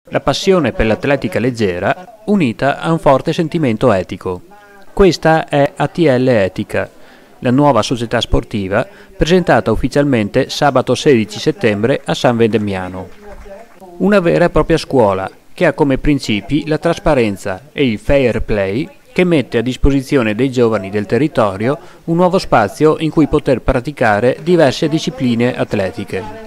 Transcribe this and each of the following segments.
La passione per l'atletica leggera unita a un forte sentimento etico. Questa è ATL Etica, la nuova società sportiva presentata ufficialmente sabato 16 settembre a San Vendemmiano. Una vera e propria scuola che ha come principi la trasparenza e il fair play, che mette a disposizione dei giovani del territorio un nuovo spazio in cui poter praticare diverse discipline atletiche.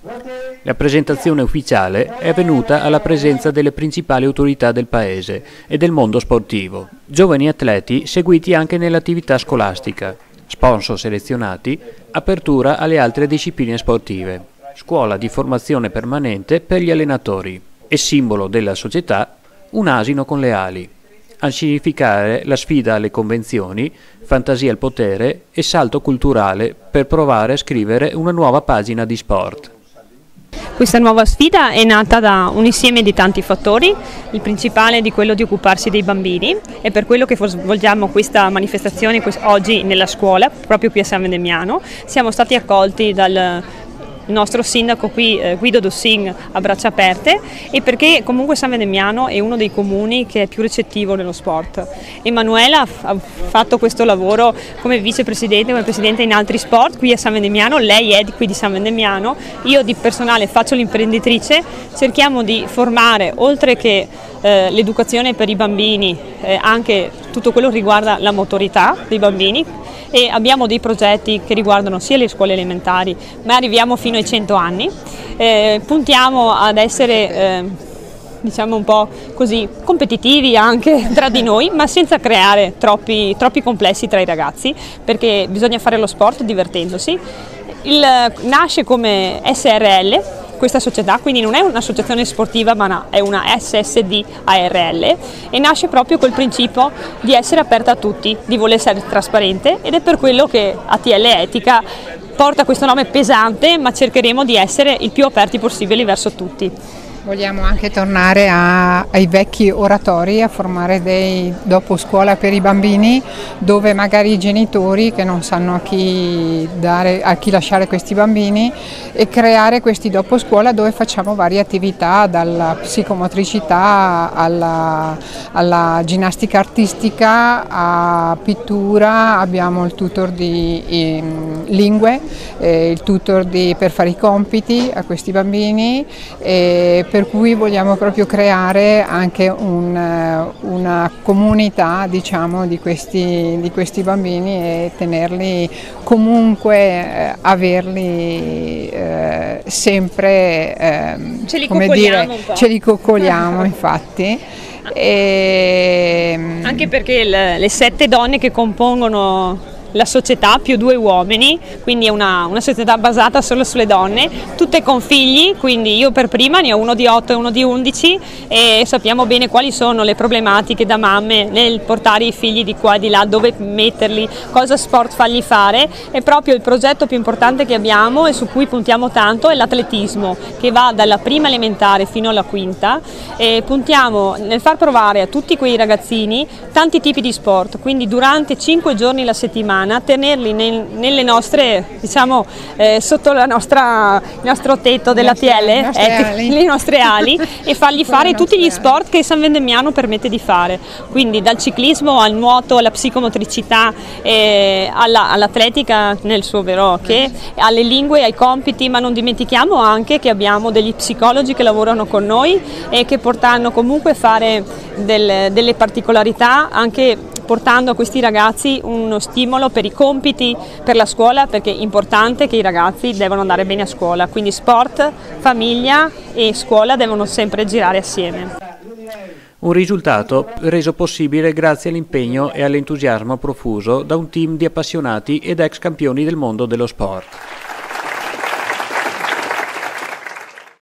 La presentazione ufficiale è avvenuta alla presenza delle principali autorità del paese e del mondo sportivo, giovani atleti seguiti anche nell'attività scolastica, sponsor selezionati, apertura alle altre discipline sportive, scuola di formazione permanente per gli allenatori e simbolo della società un asino con le ali, a significare la sfida alle convenzioni, fantasia al potere e salto culturale per provare a scrivere una nuova pagina di sport. Questa nuova sfida è nata da un insieme di tanti fattori, il principale è di quello di occuparsi dei bambini, e per quello che svolgiamo questa manifestazione oggi nella scuola, proprio qui a San Vendemmiano. Siamo stati accolti dal nostro sindaco qui, Guido Dossin, a braccia aperte, e perché comunque San Vendemmiano è uno dei comuni che è più recettivo nello sport. Emanuela ha fatto questo lavoro come vicepresidente, come presidente in altri sport qui a San Vendemmiano, lei è qui di San Vendemmiano, io di personale faccio l'imprenditrice, cerchiamo di formare, oltre che l'educazione per i bambini, anche tutto quello che riguarda la motorità dei bambini, e abbiamo dei progetti che riguardano sia le scuole elementari, ma arriviamo fino ai 100 anni, puntiamo ad essere diciamo un po' così competitivi anche tra di noi, ma senza creare troppi complessi tra i ragazzi, perché bisogna fare lo sport divertendosi. Nasce come SRL questa società, quindi non è un'associazione sportiva, ma è una SSD ARL, e nasce proprio col principio di essere aperta a tutti, di voler essere trasparente, ed è per quello che ATL Etica porta questo nome pesante, ma cercheremo di essere il più aperti possibili verso tutti. Vogliamo anche tornare ai vecchi oratori, a formare dei dopo scuola per i bambini, dove magari i genitori che non sanno a chi lasciare questi bambini, e creare questi dopo scuola dove facciamo varie attività, dalla psicomotricità alla ginnastica artistica a pittura. Abbiamo il tutor di lingue, il tutor per fare i compiti a questi bambini, per cui vogliamo proprio creare anche una comunità, diciamo, di questi bambini, e tenerli comunque, averli sempre, ce li coccoliamo infatti. Anche perché le 7 donne che compongono la società più 2 uomini, quindi è una società basata solo sulle donne, tutte con figli, quindi io per prima ne ho uno di 8 e uno di 11, e sappiamo bene quali sono le problematiche da mamme nel portare i figli di qua e di là, dove metterli, cosa sport fargli fare. E proprio il progetto più importante che abbiamo e su cui puntiamo tanto è l'atletismo, che va dalla prima elementare fino alla quinta, e puntiamo nel far provare a tutti quei ragazzini tanti tipi di sport, quindi durante 5 giorni la settimana tenerli nelle nostre, diciamo, sotto il nostro tetto dell'ATL, le nostre ali, e fargli fare tutti gli sport che San Vendemmiano permette di fare, quindi dal ciclismo al nuoto, alla psicomotricità, all'atletica nel suo vero che, alle lingue, ai compiti, ma non dimentichiamo anche che abbiamo degli psicologi che lavorano con noi e che portano comunque a fare delle particolarità, anche portando a questi ragazzi uno stimolo per i compiti, per la scuola, perché è importante che i ragazzi devono andare bene a scuola, quindi sport, famiglia e scuola devono sempre girare assieme. Un risultato reso possibile grazie all'impegno e all'entusiasmo profuso da un team di appassionati ed ex campioni del mondo dello sport.